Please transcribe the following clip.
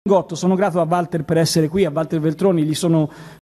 Sono grato a Walter per essere qui, a Walter Veltroni, gli sono